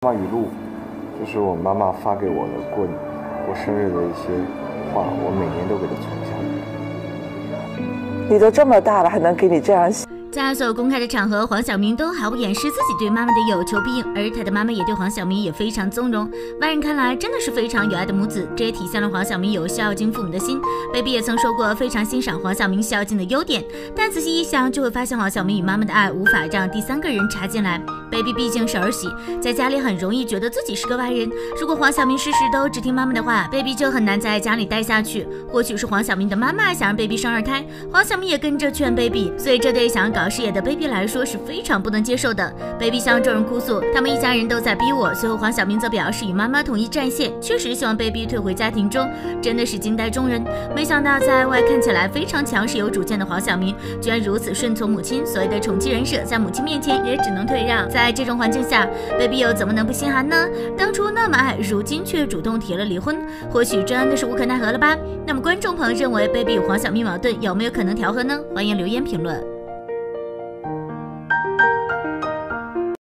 妈语录就是我妈妈发给我的过生日的一些话，我每年都给她存下来。 你都这么大了，还能给你这样写？ 在所有公开的场合，黄晓明都毫不掩饰自己对妈妈的有求必应，而他的妈妈也对黄晓明也非常纵容。外人看来真的是非常有爱的母子，这也体现了黄晓明有孝敬父母的心。baby 也曾说过非常欣赏黄晓明孝敬的优点，但仔细一想就会发现黄晓明与妈妈的爱无法让第三个人插进来。baby 毕竟是儿媳，在家里很容易觉得自己是个外人。如果黄晓明事事都只听妈妈的话， baby 就很难在家里待下去。或许是黄晓明的妈妈想让 baby 生二胎，黄晓明也跟着劝 baby， 所以这对想搞事业的 baby 来说是非常不能接受的。 baby 向众人哭诉，他们一家人都在逼我。随后黄晓明则表示与妈妈统一战线，确实希望 baby 退回家庭中，真的是惊呆众人。没想到在外看起来非常强势有主见的黄晓明，居然如此顺从母亲，所谓的宠妻人设在母亲面前也只能退让。在这种环境下， baby 又怎么能不心寒呢？当初那么爱，如今却主动提了离婚，或许真的是无可奈何了吧？那么观众朋友认为 baby 与黄晓明矛盾有没有可能调和呢？欢迎留言评论。